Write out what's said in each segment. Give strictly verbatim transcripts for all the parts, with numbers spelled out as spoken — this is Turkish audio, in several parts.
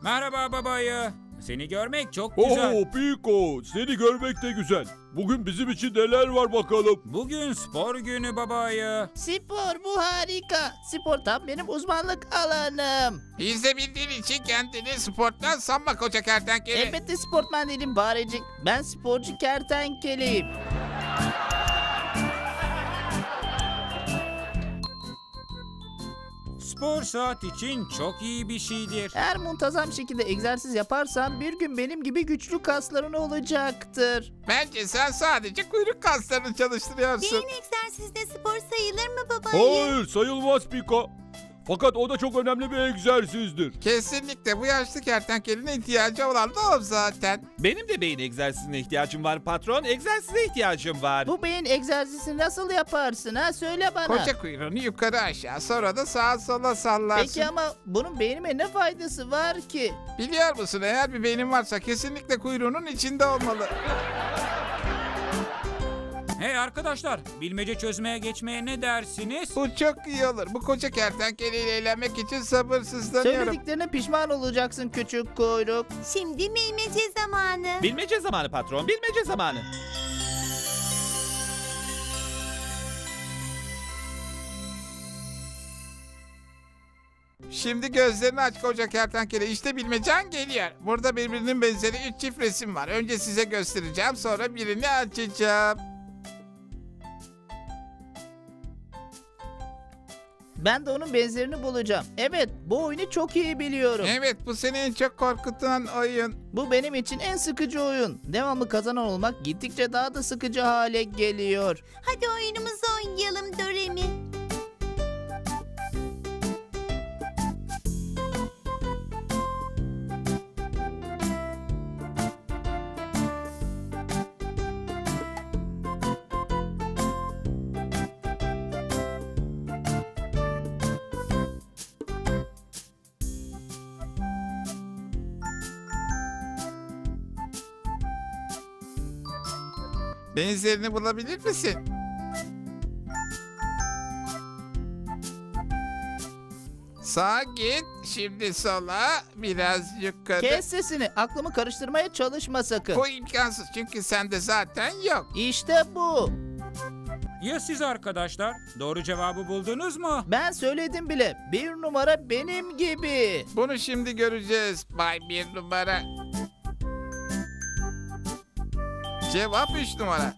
Merhaba babayı. Seni görmek çok güzel. Oo Piko, seni görmek de güzel. Bugün bizim için neler var bakalım? Bugün spor günü babayı. Spor bu harika. Spor tam benim uzmanlık alanım. İzlebildiğin için kendini sporttan sanma koca kertenkele. Elbette sportman değilim Barecik. Ben sporcu kertenkeleyim. Spor saat için çok iyi bir şeydir. Eğer muntazam şekilde egzersiz yaparsan bir gün benim gibi güçlü kasların olacaktır. Bence sen sadece kuyruk kaslarını çalıştırıyorsun. Beyin egzersizde spor sayılır mı babayı? Hayır, sayılmaz Piko. Fakat o da çok önemli bir egzersizdir. Kesinlikle bu yaşlı kertenkelenin ihtiyacı olan da o zaten. Benim de beyin egzersizine ihtiyacım var patron. Egzersize ihtiyacım var. Bu beyin egzersizini nasıl yaparsın ha? Söyle bana. Koca kuyruğunu yukarı aşağı sonra da sağa sola sallarsın. Peki ama bunun beynime ne faydası var ki? Biliyor musun, eğer bir beynin varsa kesinlikle kuyruğunun içinde olmalı. Hey arkadaşlar, bilmece çözmeye geçmeye ne dersiniz? Bu çok iyi olur. Bu koca kertenkeleyle eğlenmek için sabırsızlanıyorum. Söylediklerine pişman olacaksın küçük kuyruk. Şimdi bilmece zamanı. Bilmece zamanı patron, bilmece zamanı. Şimdi gözlerini aç koca kertenkele. İşte bilmecen geliyor. Burada birbirinin benzeri üç çift resim var. Önce size göstereceğim, sonra birini açacağım. Ben de onun benzerini bulacağım. Evet, bu oyunu çok iyi biliyorum. Evet, bu seni en çok korkutan oyun. Bu benim için en sıkıcı oyun. Devamlı kazanan olmak gittikçe daha da sıkıcı hale geliyor. Hadi oyunumuzu oynayalım Doremi. Benzerini bulabilir misin? Sağa git, şimdi sola, biraz yukarı. Kes sesini. Aklımı karıştırmaya çalışma sakın. Bu imkansız çünkü sende zaten yok. İşte bu. Ya siz arkadaşlar? Doğru cevabı buldunuz mu? Ben söyledim bile. Bir numara benim gibi. Bunu şimdi göreceğiz Bay Bir numara. Cevap üç numara.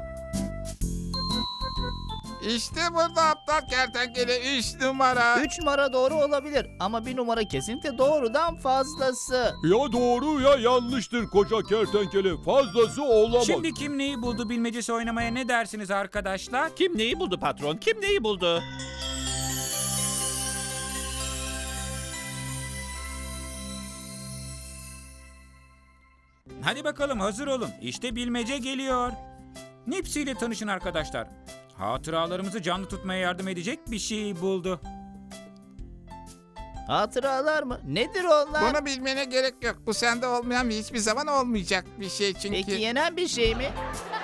İşte burada aptal kertenkele üç numara. Üç numara doğru olabilir. Ama bir numara kesinlikle doğrudan fazlası. Ya doğru ya yanlıştır koca kertenkele. Fazlası olamaz. Şimdi kim neyi buldu bilmecesi oynamaya ne dersiniz arkadaşlar? Kim neyi buldu patron, kim neyi buldu? Hadi bakalım hazır olun. İşte bilmece geliyor. Nipsi ile tanışın arkadaşlar. Hatıralarımızı canlı tutmaya yardım edecek bir şey buldu. Hatıralar mı? Nedir onlar? Bunu bilmene gerek yok. Bu sende olmayan ve hiçbir zaman olmayacak bir şey çünkü. Peki yenen bir şey mi?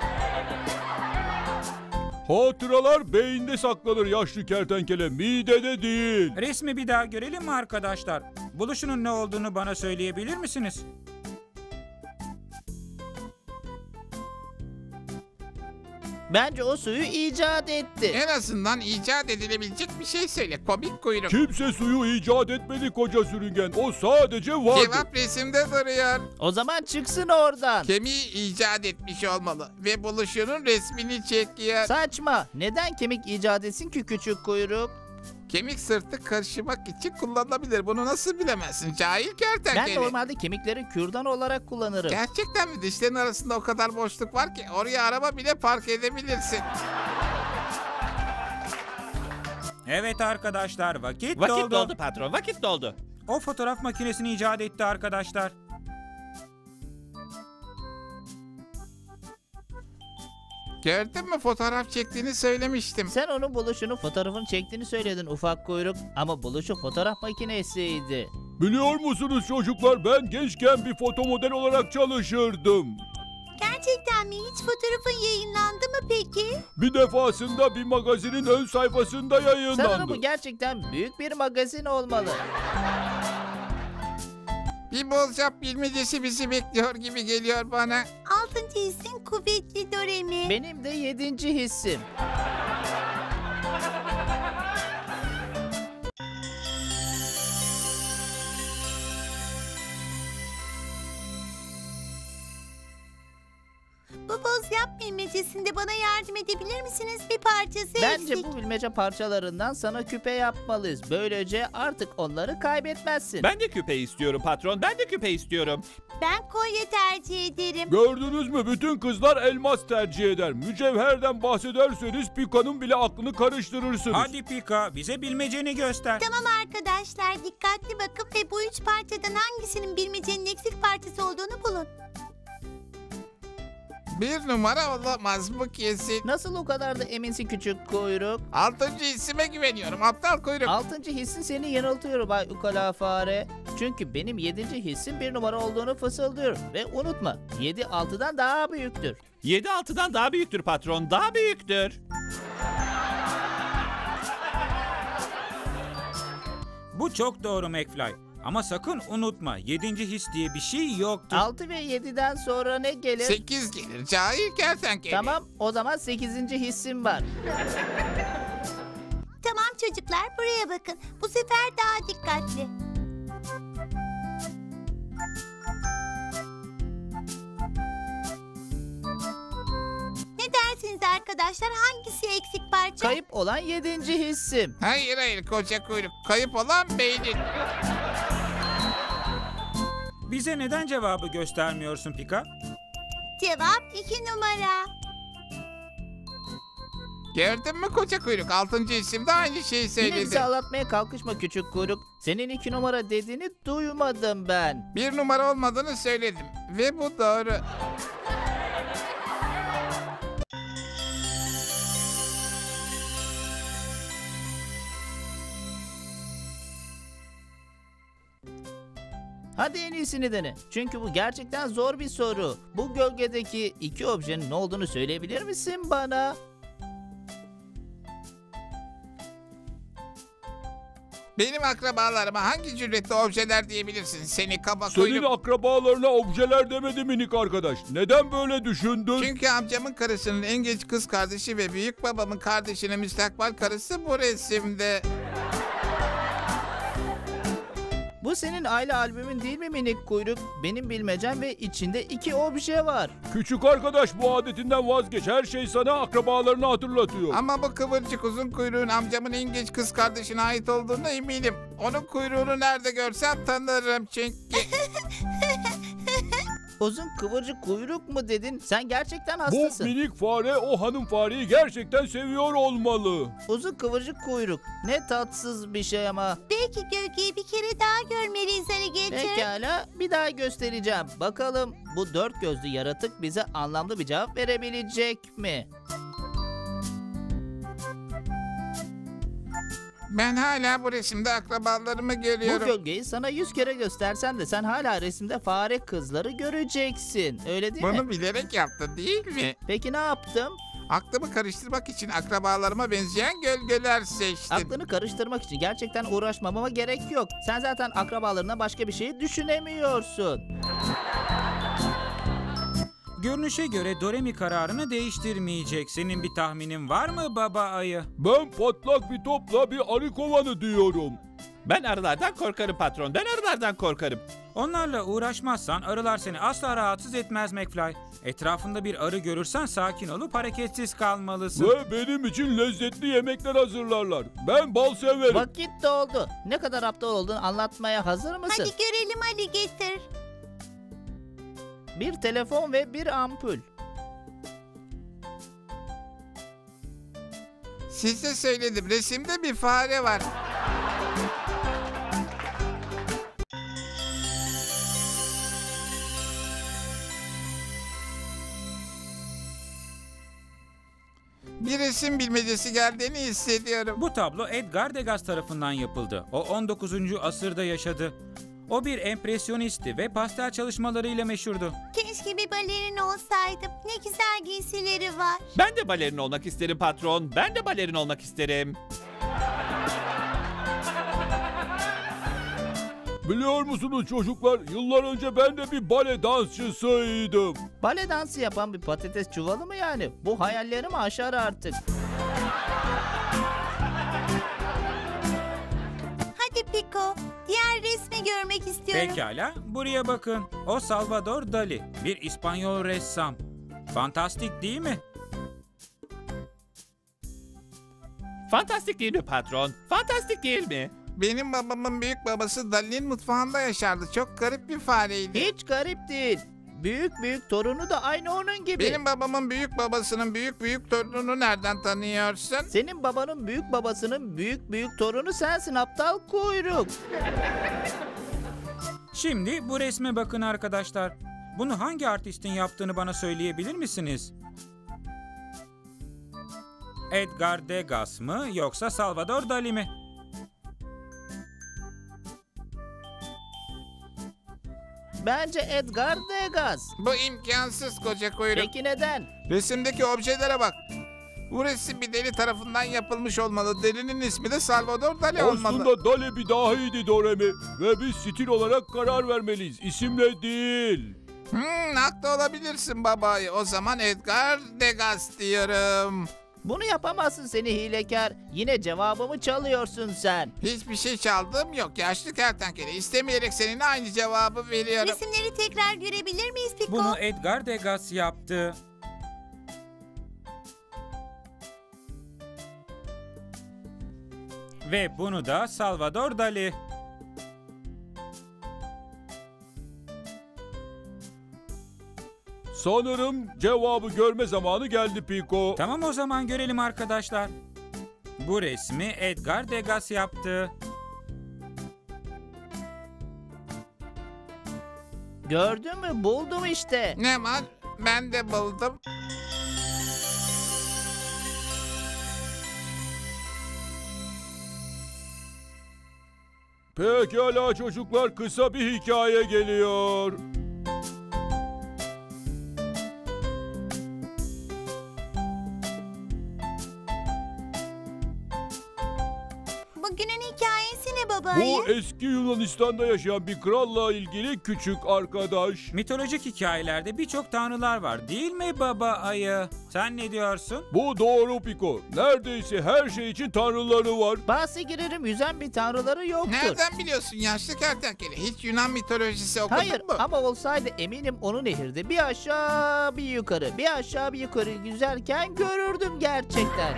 Hatıralar beyinde saklanır yaşlı kertenkele, midede değil. Resmi bir daha görelim mi arkadaşlar? Buluşunun ne olduğunu bana söyleyebilir misiniz? Bence o suyu icat etti. En azından icat edilebilecek bir şey söyle. Komik kuyruk. Kimse suyu icat etmedi koca sürüngen. O sadece vardı. Cevap resimde duruyor. O zaman çıksın oradan. Kemiği icat etmiş olmalı ve buluşunun resmini çekiyor. Saçma. Neden kemik icat etsin ki küçük kuyruk? Kemik sırtı karışmak için kullanılabilir. Bunu nasıl bilemezsin cahil kertenkele? Ben normalde kemikleri kürdan olarak kullanırım. Gerçekten mi? Dişlerin arasında o kadar boşluk var ki oraya araba bile park edebilirsin. Evet arkadaşlar vakit, Vakit doldu. doldu patron, vakit doldu. O fotoğraf makinesini icat etti arkadaşlar. Gördün mü, fotoğraf çektiğini söylemiştim. Sen onun buluşunu fotoğrafını çektiğini söyledin ufak kuyruk. Ama buluşu fotoğraf makinesiydi. Biliyor musunuz çocuklar, ben gençken bir foto model olarak çalışırdım. Gerçekten mi? Hiç fotoğrafın yayınlandı mı peki? Bir defasında bir magazinin ön sayfasında Sanırım yayınlandı. bu gerçekten büyük bir magazin olmalı. Bir bolcap bilmecesi bizi bekliyor gibi geliyor bana. Altıncı hissin kuvvetli Doremi. Benim de yedinci hissim. Bu boz yap bilmecesinde bana yardım edebilir misiniz? Bir parçası Bence eksik. bu bilmece parçalarından sana küpe yapmalıyız. Böylece artık onları kaybetmezsin. Ben de küpe istiyorum patron. Ben de küpe istiyorum. Ben kolye tercih ederim. Gördünüz mü? Bütün kızlar elmas tercih eder. Mücevherden bahsederseniz Pika'nın bile aklını karıştırırsınız. Hadi Pika, bize bilmeceni göster. Tamam arkadaşlar, dikkatli bakın ve bu üç parçadan hangisinin bilmecenin eksik parçası olduğunu bulun. Bir numara olamaz bu kesin. Nasıl o kadar da eminsin küçük kuyruk? Altıncı hissime güveniyorum aptal kuyruk. Altıncı hissin seni yanıltıyor Bay Ukala Fare. Çünkü benim yedinci hissim bir numara olduğunu fısıldıyor. Ve unutma, yedi altıdan daha büyüktür. yedi altıdan daha büyüktür patron. Daha büyüktür. Bu çok doğru McFly. Ama sakın unutma, yedinci his diye bir şey yoktur. altı ve yediden sonra ne gelir? Sekiz gelir cahil kertenkele. Tamam, o zaman sekizinci hissim var. Tamam çocuklar, buraya bakın. Bu sefer daha dikkatli. Ne dersiniz arkadaşlar? Hangisi eksik parça? Kayıp olan yedinci hissim. Hayır hayır koca kuyruk. Kayıp olan beynin. Bize neden cevabı göstermiyorsun Pika? Cevap iki numara. Gördün mü koca kuyruk? Altıncı isimde aynı şeyi Yine söyledi. bizi ağlatmaya kalkışma küçük kuyruk. Senin iki numara dediğini duymadım ben. Bir numara olmadığını söyledim. Ve bu doğru. Hadi en iyisini dene. Çünkü bu gerçekten zor bir soru. Bu gölgedeki iki objenin ne olduğunu söyleyebilir misin bana? Benim akrabalarıma hangi cüretli objeler diyebilirsin? Seni kaba Senin kuyruk. akrabalarına objeler demedi minik arkadaş. Neden böyle düşündün? Çünkü amcamın karısının en genç kız kardeşi ve büyük babamın kardeşinin müstakbel karısı bu resimde. Bu senin aile albümün değil mi minik kuyruk? Benim bilmecem ve içinde iki obje var. Küçük arkadaş bu adetinden vazgeç. Her şey sana akrabalarını hatırlatıyor. Ama bu kıvırcık uzun kuyruğun amcamın en genç kız kardeşine ait olduğuna eminim. Onun kuyruğunu nerede görsem tanırım çünkü. Uzun kıvırcık kuyruk mu dedin? Sen gerçekten Bu hastasın. minik fare o hanım fareyi gerçekten seviyor olmalı. Uzun kıvırcık kuyruk. Ne tatsız bir şey ama. Belki gölgeyi bir kere daha görmeliyiz Alligator. Pekala, bir daha göstereceğim. Bakalım bu dört gözlü yaratık bize anlamlı bir cevap verebilecek mi? Ben hala bu resimde akrabalarımı Bu görüyorum. gölgeyi sana yüz kere göstersem de sen hala resimde fare kızları göreceksin. Öyle değil mi? Bunu bilerek yaptı değil mi? Peki ne yaptım? Aklımı karıştırmak için akrabalarıma benzeyen gölgeler seçtim. Aklını karıştırmak için gerçekten uğraşmamama gerek yok. Sen zaten akrabalarına başka bir şey düşünemiyorsun. Görünüşe göre Doremi kararını değiştirmeyecek. Senin bir tahminin var mı baba ayı? Ben patlak bir topla bir arı kovanı diyorum. Ben arılardan korkarım patron. Ben arılardan korkarım. Onlarla uğraşmazsan arılar seni asla rahatsız etmez McFly. Etrafında bir arı görürsen sakin olup hareketsiz kalmalısın. Ve benim için lezzetli yemekler hazırlarlar. Ben bal severim. Vakit doldu. Ne kadar aptal olduğunu anlatmaya hazır mısın? Hadi görelim Alligator. Bir telefon ve bir ampul. Size söyledim resimde bir fare var. Bir resim bilmecesi geldiğini hissediyorum. Bu tablo Edgar Degas tarafından yapıldı. O on dokuzuncu asırda yaşadı. O bir empresyonistti ve pastel çalışmalarıyla meşhurdu. Keşke bir balerin olsaydım. Ne güzel giysileri var. Ben de balerin olmak isterim patron. Ben de balerin olmak isterim. Biliyor musunuz çocuklar, yıllar önce ben de bir bale dansçısıydım. Bale dansı yapan bir patates çuvalı mı yani? Bu hayallerimi aşar artık. Hadi Piko, diğer resmi görmek istiyorum. Pekala, buraya bakın. O Salvador Dali, bir İspanyol ressam. Fantastik değil mi? Fantastik değil mi patron? Fantastik değil mi? Benim babamın büyük babası Dali'nin mutfağında yaşardı. Çok garip bir fareydi. Hiç garip değil. Büyük büyük torunu da aynı onun gibi. Benim babamın büyük babasının büyük büyük torununu nereden tanıyorsun? Senin babanın büyük babasının büyük büyük torunu sensin aptal kuyruk. Şimdi bu resme bakın arkadaşlar. Bunu hangi artistin yaptığını bana söyleyebilir misiniz? Edgar Degas mı yoksa Salvador Dali mi? Bence Edgar Degas. Bu imkansız koca kuyruk. Peki neden? Resimdeki objelere bak. Bu resim bir deli tarafından yapılmış olmalı. Delinin ismi de Salvador Dali olmalı. Aslında Dali bir dahiydi Doremi. Ve biz stil olarak karar vermeliyiz. İsimle değil. Hmm, haklı olabilirsin babayı. O zaman Edgar Degas diyorum. Bunu yapamazsın seni hilekar. Yine cevabımı çalıyorsun sen. Hiçbir şey çaldığım yok. Yaşlı kertenkele. İstemeyerek seninle aynı cevabı veriyorum. Resimleri tekrar görebilir miyiz Piko? Bunu Edgar Degas yaptı. Ve bunu da Salvador Dali. Sanırım cevabı görme zamanı geldi Piko. Tamam, o zaman görelim arkadaşlar. Bu resmi Edgar Degas yaptı. Gördün mü? Buldum işte. Ne var? Ben de buldum. Pekala çocuklar, kısa bir hikaye geliyor. Bugünün hikayesi ne babayı? Bu eski Yunanistan'da yaşayan bir kralla ilgili küçük arkadaş. Mitolojik hikayelerde birçok tanrılar var, değil mi baba ayı? Sen ne diyorsun? Bu doğru Piko. Neredeyse her şey için tanrıları var. Bahse girerim, yüzen bir tanrıları yoktur. Nereden biliyorsun yaşlı kertenkele? Hiç Yunan mitolojisi okudun Hayır mu? ama olsaydı eminim onu nehirde bir aşağı bir yukarı bir aşağı bir yukarı yüzerken görürdüm gerçekten.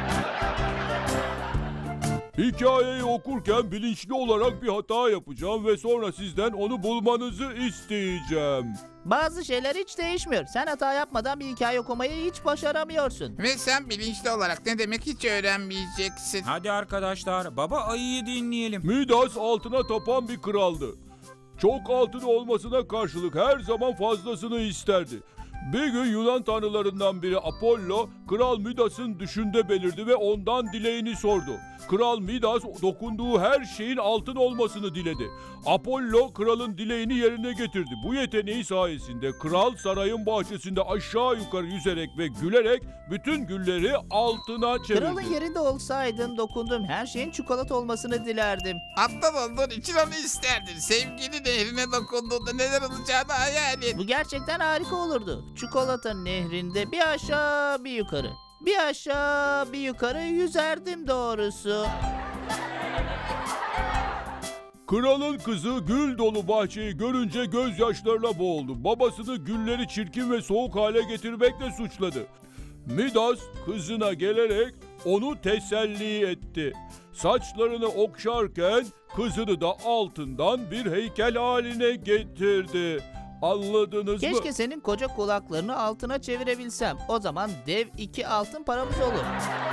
Hikayeyi okurken bilinçli olarak bir hata yapacağım ve sonra sizden onu bulmanızı isteyeceğim. Bazı şeyler hiç değişmiyor. Sen hata yapmadan bir hikaye okumayı hiç başaramıyorsun. Ve sen bilinçli olarak ne demek hiç öğrenmeyeceksin. Hadi arkadaşlar, baba ayıyı dinleyelim. Midas altına tapan bir kraldı. Çok altın olmasına karşılık her zaman fazlasını isterdi. Bir gün Yunan tanrılarından biri Apollo, Kral Midas'ın düşünde belirdi ve ondan dileğini sordu. Kral Midas dokunduğu her şeyin altın olmasını diledi. Apollo kralın dileğini yerine getirdi. Bu yeteneği sayesinde kral sarayın bahçesinde aşağı yukarı yüzerek ve gülerek bütün gülleri altına çevirdi. Kralın yerinde olsaydın dokunduğum her şeyin çikolata olmasını dilerdim. Aptal olduğun için onu isterdin. Sevgili nehrine dokunduğunda neler olacağını hayal et. Bu gerçekten harika olurdu. Çikolata nehrinde bir aşağı bir yukarı. Bir aşağı bir yukarı yüzerdim doğrusu. Kralın kızı gül dolu bahçeyi görünce gözyaşlarına boğuldu. Babasını gülleri çirkin ve soğuk hale getirmekle suçladı. Midas kızına gelerek onu teselli etti. Saçlarını okşarken kızını da altından bir heykel haline getirdi. Anladınız mı? Keşke senin koca kulaklarını altına çevirebilsem. O zaman dev iki altın paramız olur.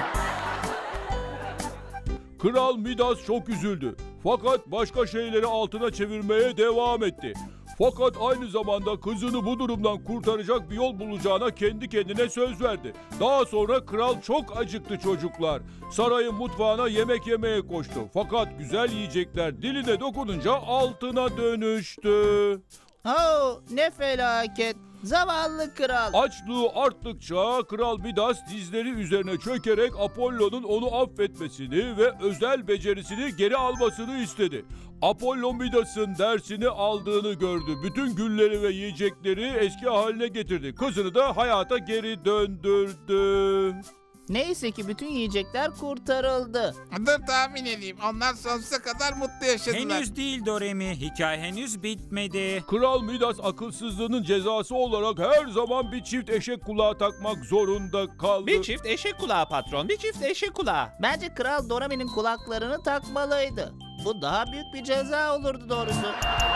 Kral Midas çok üzüldü. Fakat başka şeyleri altına çevirmeye devam etti. Fakat aynı zamanda kızını bu durumdan kurtaracak bir yol bulacağına kendi kendine söz verdi. Daha sonra kral çok acıktı çocuklar. Sarayın mutfağına yemek yemeye koştu. Fakat güzel yiyecekler diline dokununca altına dönüştü. Oh, ne felaket. Zavallı kral. Açlığı arttıkça Kral Midas dizleri üzerine çökerek Apollo'nun onu affetmesini ve özel becerisini geri almasını istedi. Apollo Midas'ın dersini aldığını gördü. Bütün gülleri ve yiyecekleri eski haline getirdi. Kızını da hayata geri döndürdü. Neyse ki bütün yiyecekler kurtarıldı. Dur tahmin edeyim. Onlar sonsuza kadar mutlu yaşadılar. Henüz değil Doremi. Hikaye henüz bitmedi. Kral Midas akılsızlığının cezası olarak her zaman bir çift eşek kulağı takmak zorunda kaldı. Bir çift eşek kulağı patron, bir çift eşek kulağı. Bence Kral Dorami'nin kulaklarını takmalıydı. Bu daha büyük bir ceza olurdu doğrusu.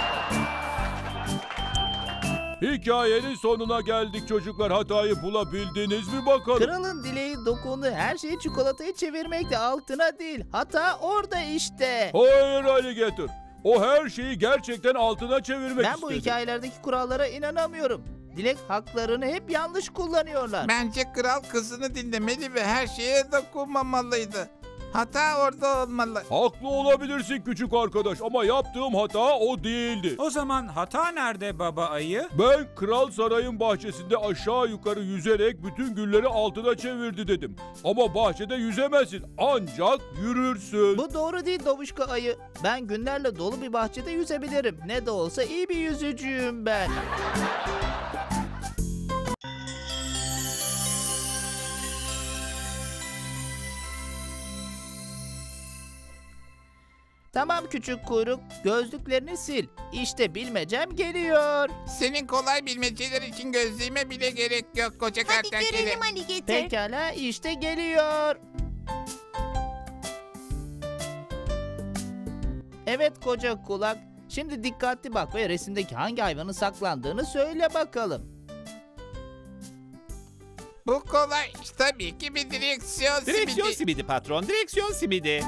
Hikayenin sonuna geldik çocuklar. Hatayı bulabildiniz mi bakalım? Kralın dileği dokundu. Her şeyi çikolatayı çevirmekte, altına değil. Hata orada işte. Hayır Alligator. O her şeyi gerçekten altına çevirmek Ben bu istedi. hikayelerdeki kurallara inanamıyorum. Dilek haklarını hep yanlış kullanıyorlar. Bence kral kızını dinlemeli ve her şeye dokunmamalıydı. Hata orada olmalı. Haklı olabilirsin küçük arkadaş ama yaptığım hata o değildi. O zaman hata nerede baba ayı? Ben kral sarayın bahçesinde aşağı yukarı yüzerek bütün gülleri altına çevirdi dedim. Ama bahçede yüzemezsin, ancak yürürsün. Bu doğru değil Dobuşka ayı. Ben günlerle dolu bir bahçede yüzebilirim. Ne de olsa iyi bir yüzücüyüm ben. Tamam küçük kuyruk, gözlüklerini sil. İşte bilmecem geliyor. Senin kolay bilmeceler için gözlüğüme bile gerek yok koca Hadi kertenkele. görelim Alligator. Pekala, işte geliyor. Evet koca kulak. Şimdi dikkatli bak ve resimdeki hangi hayvanın saklandığını söyle bakalım. Bu kolay. Tabii ki bir direksiyon, Direksiyon simidi. simidi patron, direksiyon simidi.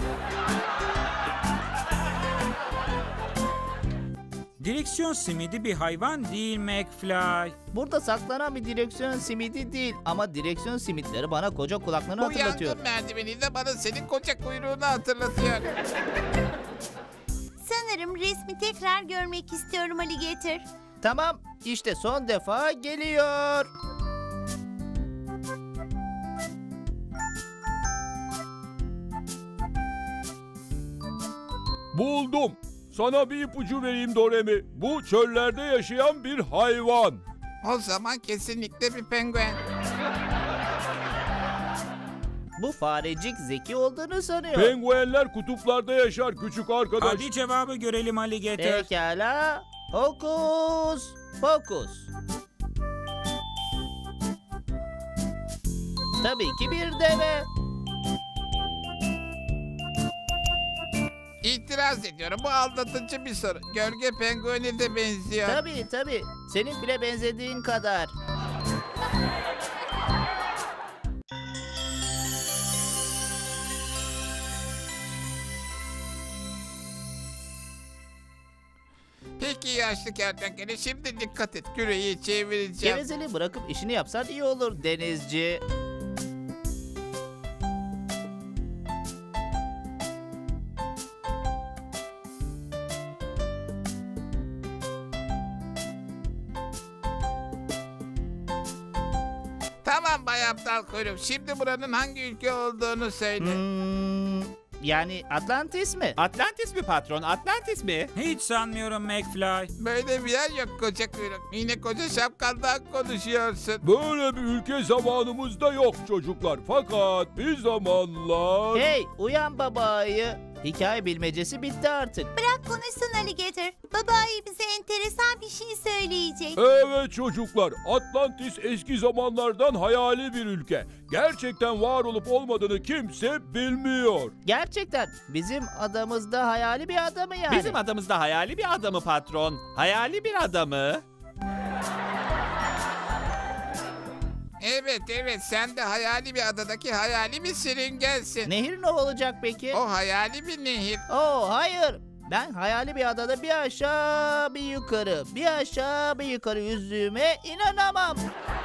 Direksiyon simidi bir hayvan değil McFly. Burada saklanan bir direksiyon simidi değil ama direksiyon simitleri bana koca kulaklarını Bu hatırlatıyor. yangın merdiveni de bana senin koca kuyruğunu hatırlatıyor. Sanırım resmi tekrar görmek istiyorum Alligator. Tamam, işte son defa geliyor. Buldum. Sana bir ipucu vereyim Doremi. Bu çöllerde yaşayan bir hayvan. O zaman kesinlikle bir penguen. Bu farecik zeki olduğunu sanıyor. Penguenler kutuplarda yaşar küçük arkadaş. Hadi cevabı görelim Alligator. Pekala, hokus pokus. Tabii ki bir deve. İtiraz ediyorum. Bu aldatıcı bir soru. Gölge penguene de benziyor. Tabii tabii, senin bile benzediğin kadar. Peki yaşlı kertenkele, şimdi dikkat et. Küreyi çevireceğim. Gevezeli bırakıp işini yapsan iyi olur denizci. Tamam Bay Aptal Kuyruk. Şimdi buranın hangi ülke olduğunu söyle. Hmm, yani Atlantis mi? Atlantis mi patron, Atlantis mi? Hiç sanmıyorum McFly. Böyle bir yer yok koca kuyruk. Yine koca şapkandan konuşuyorsun. Böyle bir ülke zamanımızda yok çocuklar. Fakat bir zamanlar... Hey, uyan baba ayı. Hikaye bilmecesi bitti artık. Bırak konuşsun Alligator. Baba ayı bize enteresan bir şey söyleyecek. Evet çocuklar, Atlantis eski zamanlardan hayali bir ülke. Gerçekten var olup olmadığını kimse bilmiyor. Gerçekten bizim adamızda hayali bir adamı yani. Bizim adamızda hayali bir adamı patron. Hayali bir adamı. Evet evet, sen de hayali bir adadaki hayali bir sürüngensin. Nehir ne olacak peki? O hayali bir nehir. Oo hayır. Ben hayali bir adada bir aşağı bir yukarı, bir aşağı bir yukarı yüzdüğüme inanamam.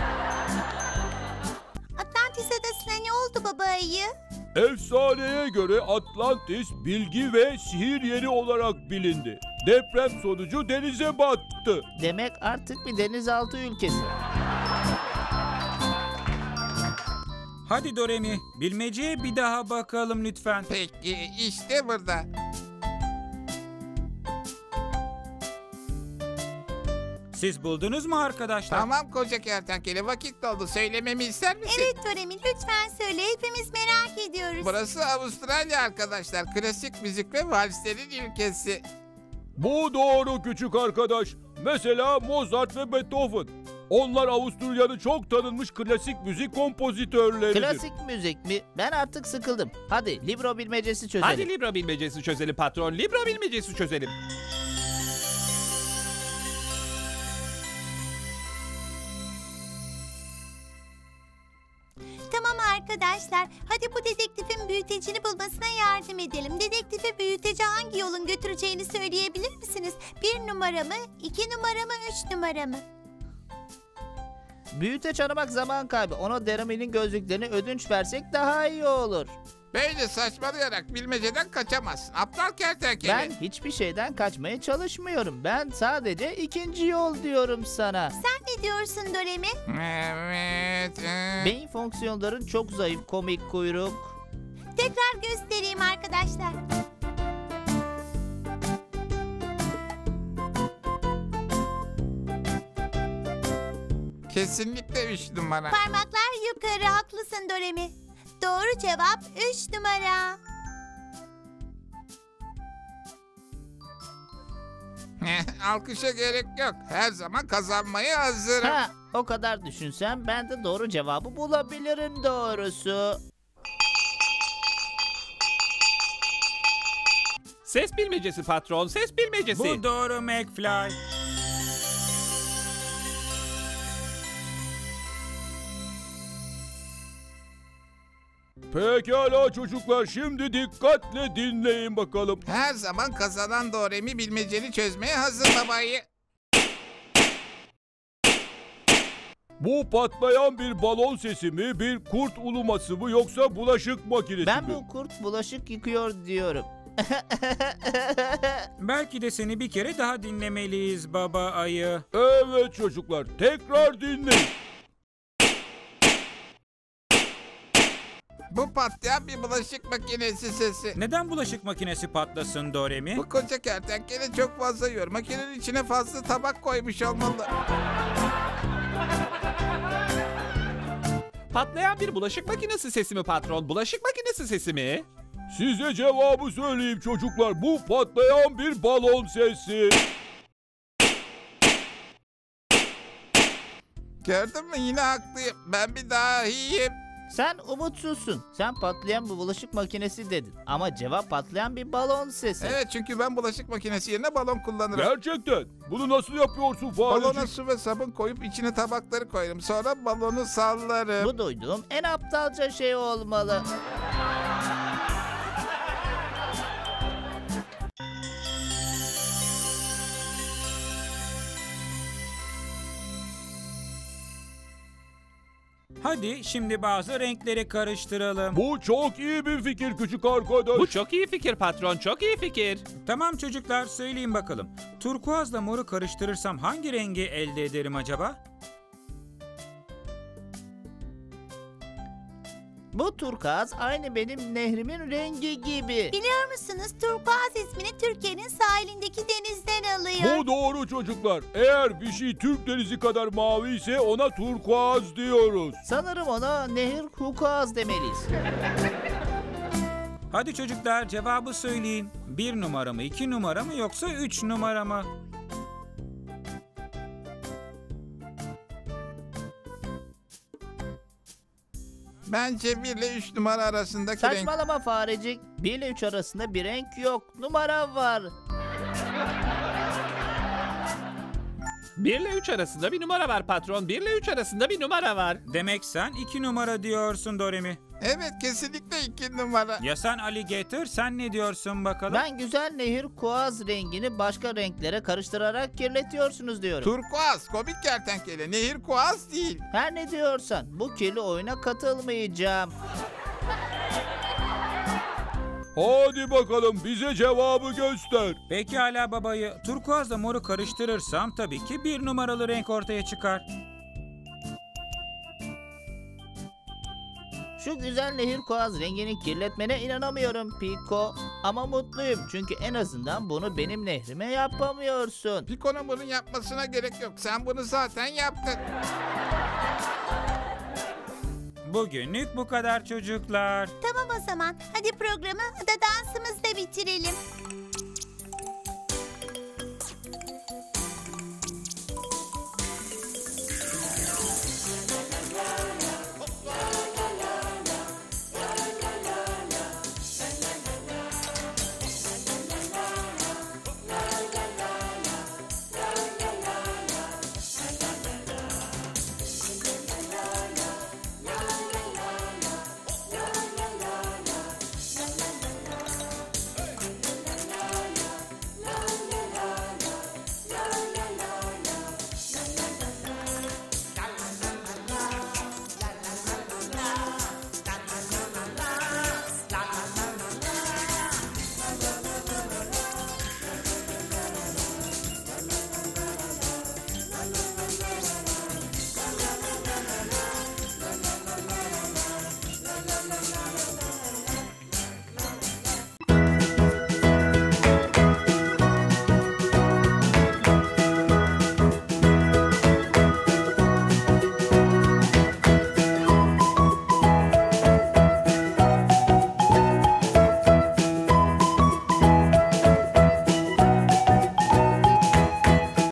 Atlantis adasına ne oldu baba ayı? Efsaneye göre Atlantis bilgi ve sihir yeri olarak bilindi. Deprem sonucu denize battı. Demek artık bir denizaltı ülkesi. Hadi Doremi, bilmeceye bir daha bakalım lütfen. Peki işte burada. Siz buldunuz mu arkadaşlar? Tamam koca kertenkele, vakit doldu. Söylememi ister misin? Evet Doremi, lütfen söyle. Hepimiz merak ediyoruz. Burası Avustralya arkadaşlar. Klasik müzik ve valslerin ülkesi. Bu doğru küçük arkadaş. Mesela Mozart ve Beethoven. Onlar Avusturya'nın çok tanınmış klasik müzik kompozitörleridir. Klasik müzik mi? Ben artık sıkıldım. Hadi libro bilmecesi çözelim. Hadi Libra bilmecesi çözelim patron. Libra bilmecesi çözelim. Tamam arkadaşlar. Hadi bu dedektifin büyütecini bulmasına yardım edelim. Dedektife büyüteci hangi yolun götüreceğini söyleyebilir misiniz? Bir numara mı? iki numara mı? Üç numara mı? Büyüteç aramak zaman kaybı. Ona Doremi'nin gözlüklerini ödünç versek daha iyi olur. Böyle saçmalayarak bilmeceden kaçamazsın. Aptal kertenkele. Ben hiçbir şeyden kaçmaya çalışmıyorum. Ben sadece ikinci yol diyorum sana. Sen ne diyorsun Doremi? Evet. e, Beyin fonksiyonların çok zayıf, komik kuyruk. Tekrar göstereyim arkadaşlar. Kesinlikle üç numara. Parmaklar yukarı. Haklısın Doremi. Doğru cevap üç numara. Alkışa gerek yok. Her zaman kazanmaya hazırım. Ha, o kadar düşünsem ben de doğru cevabı bulabilirim doğrusu. Ses bilmecesi patron, ses bilmecesi. Bu doğru McFly. Pekala çocuklar, şimdi dikkatle dinleyin bakalım. Her zaman kazanan Doremi bilmeceni çözmeye hazır babayı. Bu patlayan bir balon sesi mi, bir kurt uluması mı, yoksa bulaşık makinesi Ben mi? bu kurt bulaşık yıkıyor diyorum. Belki de seni bir kere daha dinlemeliyiz baba ayı. Evet çocuklar, tekrar dinleyin. Bu patlayan bir bulaşık makinesi sesi. Neden bulaşık makinesi patlasın Doremi? Bu koca kertenkele çok fazla yiyor. Makinenin içine fazla tabak koymuş olmalı. Patlayan bir bulaşık makinesi sesi mi patron? Bulaşık makinesi sesi mi? Size cevabı söyleyeyim çocuklar. Bu patlayan bir balon sesi. Gördün mü, yine haklıyım. Ben bir dahiyim. Sen umutsuzsun. Sen patlayan bu bulaşık makinesi dedin. Ama cevap patlayan bir balon sesi. Evet, çünkü ben bulaşık makinesi yerine balon kullanırım. Gerçekten. Bunu nasıl yapıyorsun Balona farecik? su ve sabun koyup içine tabakları koyarım. Sonra balonu sallarım. Bu duyduğum en aptalca şey olmalı. Hadi şimdi bazı renkleri karıştıralım. Bu çok iyi bir fikir küçük arkadaş. Bu çok iyi fikir patron, çok iyi fikir. Tamam çocuklar, söyleyin bakalım. Turkuazla moru karıştırırsam hangi rengi elde ederim acaba? Bu turkuaz aynı benim nehrimin rengi gibi. Biliyor musunuz, turkuaz ismini Türkiye'nin sahilindeki denizden alıyor. Bu doğru çocuklar. Eğer bir şey Türk denizi kadar mavi ise ona turkuaz diyoruz. Sanırım ona nehir hukaz demeliyiz. Hadi çocuklar, cevabı söyleyin. Bir numara mı, iki numara mı, yoksa üç numara mı? Bence bir ile üç numara arasındaki renk. Saçmalama farecik. bir ile üç arasında bir renk yok. Numara var. bir ile üç arasında bir numara var patron. bir ile üç arasında bir numara var. Demek sen iki numara diyorsun Doremi. Evet, kesinlikle iki numara. Ya sen Alligator, sen ne diyorsun bakalım? Ben güzel nehir kuaz rengini başka renklere karıştırarak kirletiyorsunuz diyorum. Turkuaz, komik kertenkele. Nehir kuaz değil. Her ne diyorsan bu kirli oyuna katılmayacağım. Hadi bakalım, bize cevabı göster. Pekala babayı. Turkuazla moru karıştırırsam tabii ki bir numaralı renk ortaya çıkar. Şu güzel nehir kuaz rengini kirletmene inanamıyorum Piko. Ama mutluyum çünkü en azından bunu benim nehrime yapamıyorsun. Piko'nun bunu yapmasına gerek yok. Sen bunu zaten yaptın. Bugünlük bu kadar çocuklar. Tamam o zaman. Hadi programı da dansımızla bitirelim.